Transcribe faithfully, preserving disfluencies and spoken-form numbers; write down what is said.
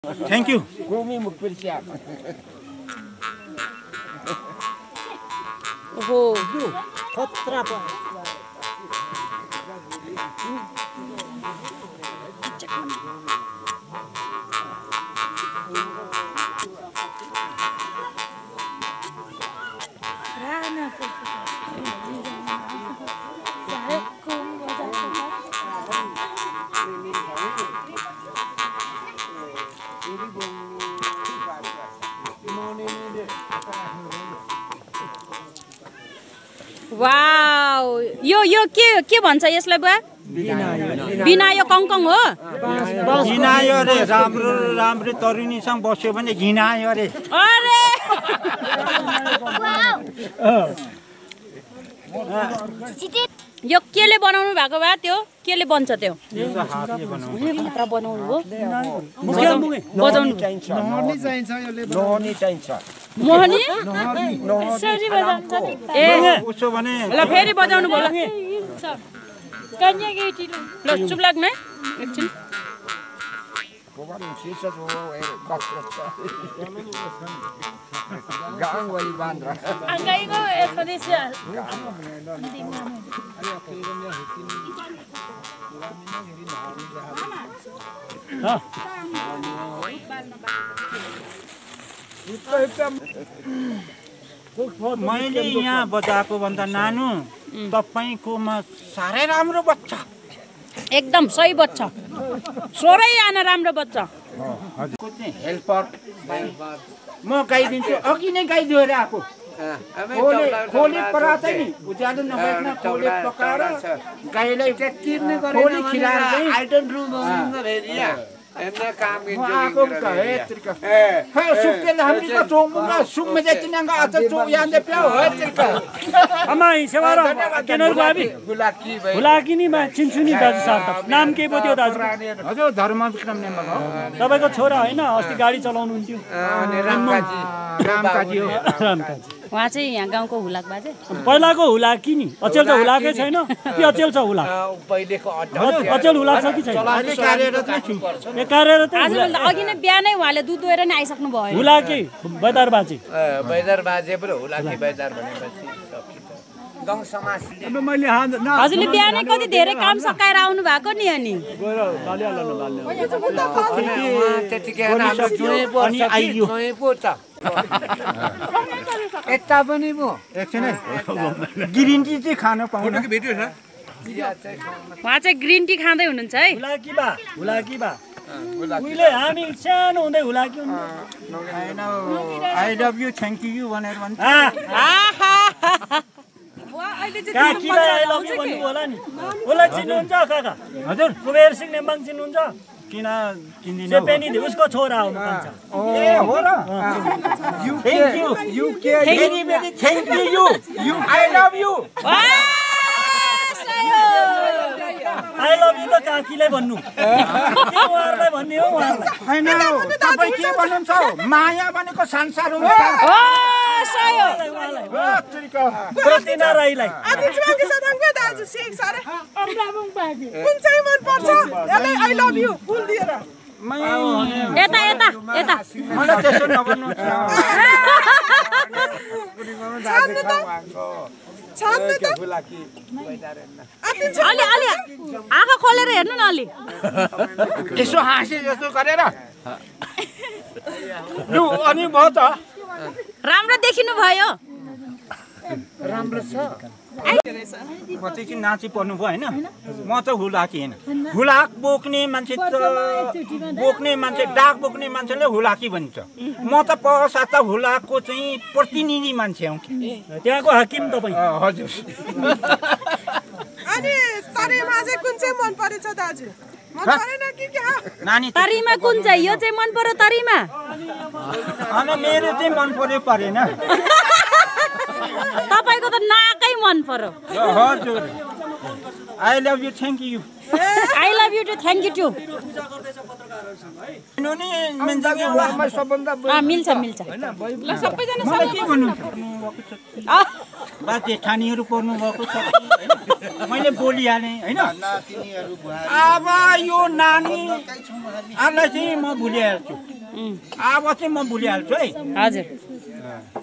Thank you. Kumi mukbir siap. Oh, khatra pa. Rana Wow, यो यो के के भन्छ यसलाई बुवा? बिना यो कङकङ हो? घिनायो रे राम्रो राम्रो तरुनीसँग बस्यो भने घिनायो रे। अरे यो केले बनाउनु भएको भए त्यो केले बन्छ त्यो? हातले बनाउनु। खतरा बनाउनु हो? बजाउनु चाहिन्छ। नहर्नी चाहिन्छ यसले। नहर्नी चाहिन्छ। मोहनी? नहर्नी बजाउँछ नि। ए उसो भने ल फेरि बजाउनु भयो ल। कन्या केटी ल चुप लाग्नु है एकछिन। Kovan sisa so eh bakra. Gang wali bandra. Angkai ko Indonesia. मैले यहाँ बजाएको भन्दा नानु तपाईकोमा साह्रै राम्रो बच्चा एकदम सही बच्चा सोरै आना राम्रो बच्चा हेल्पर म गाइदिन्छु अघि नै गाइदिएर आएको खोले खोले पराछ नि उज्यालो नभएन खोले पकाएर गाईलाई तिर्ने खोले खिलाएर चाहिँ आइटम रुम भेरिया एन्ना काम आको हे त्रिका हे सुक्के हामी त चोमुगा सुक्मे जतिनागा अत चो यान्де प्याउ हे त्रिका अमाई सेवारो केनर बाबी गुलाकी भाइ गुलाकी नि मा चिन्सुनी दाजु साहब नाम के पो त्यो दाजु हजुर धर्म विक्रम नेम्बा हो तपाईको छोरा हैन अस्ति गाडी चलाउनु हुन्थ्यो रामकाजी रामकाजी हो रामकाजी उहाँ चाहिँ यहाँ गाउँको हुलाक बाजे पहिलाको हुलाकी नि अचेल त हुलाकै छैन के अचेल छ हुलाक पहिलेको अचेल हुलाक छ कि छैन अहिले कार्यरत नै छु ए कार्यरत आज अघि नै बिहानै उहाँले दुध दोहेर नै आइसक्नु भयो हुलाकी बैदार बाजे बैदार बाजे पनि हुलाकी बैदार भनेपछि गाउँ समाजले मैले हजुरले बिहानै कति धेरै काम सकाएर आउनु भएको नि अनि त्यतिकै हाम्रो जुनै पर्छ आइयो जुनै पर्छ यता पनि पो एकछिन है ग्रिन टी चाहिँ खान पाउनु उहाँ चाहिँ ग्रिन टी खाँदै हुनुहुन्छ है हुलाकी बा हुलाकी बा उहिले हामी सानो हुँदै हुलाकी I love you thank you भनेर भन्छ काकीलाई आई लभ यु भन्नु होला नि उसलाई चिन्नुहुन्छ काका हजुर कुबेर सिंह नेम्बाङ चिन्नुहुन्छ किन किन्दिन सेपेनी उसको छोरा हो भन्छ ए हो र थ्याङ्क यू यु के very very thank you you you I love you I love you त काकीलाई भन्नु उहाँहरूलाई भन्ने हो हैन तपाईँ के भन्नुहुन्छ माया भनेको संसार हो प्रतिना राईलाई यता यता यता मलाई त्यसो नभन्नु अलि अलि आँखा खोलेर हेर्नु न अलि यसो हाँसे जस्तो गरेर लु अनि भयो त राम्रो देखिनु भयो राम्रो छ म चाहिँ कि नाची पर्नु भयो होइन म त हुलाकी होइन हुलाक बोक्ने मान्छे त बोक्ने मान्छे डाक बोक्ने मान्छेले हुलाकी भन्छ म त पसा त हुलाकको चाहिँ प्रतिनिधि मान्छे हौ त्यहाँको हाकिम तपाईँ हजुर अनि तरीमा चाहिँ कुन चाहिँ मन परेछ दाजु मन परेन कि क्या नानी तरीमा कुन चाहिँ यो चाहिँ मन पर्यो तरीमा अनि मेरो चाहिँ मन पर्यो परेन तपाईको त नाकै मन पर्यो हजुर I love you thank you I love you too thank you too मिल्छ मिल्छ ल सबैजना के भन्नु बा जेठानीहरू पर्नु भएको छ मैले बोलिहालेँ होइन अब यो नानी आलाई चाहिँ म भुलिहाल्छु अब चाहिँ म भुलिहाल्छु है हजुर